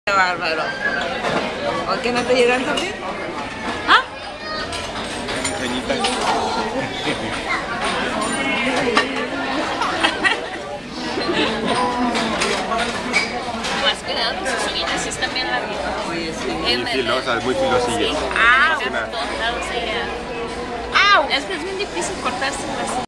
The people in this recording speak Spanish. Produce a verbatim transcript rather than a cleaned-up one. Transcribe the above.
Qué bárbaro. ¿O qué no te llegan también? ¿Ah? Más cuidado que sus uñitas sí están bien larguitas. Oye, sí. En Muy filosas, muy filosillas. Sí. Ah, por todos lados ella. ¡Au! Es que es bien difícil cortarse así.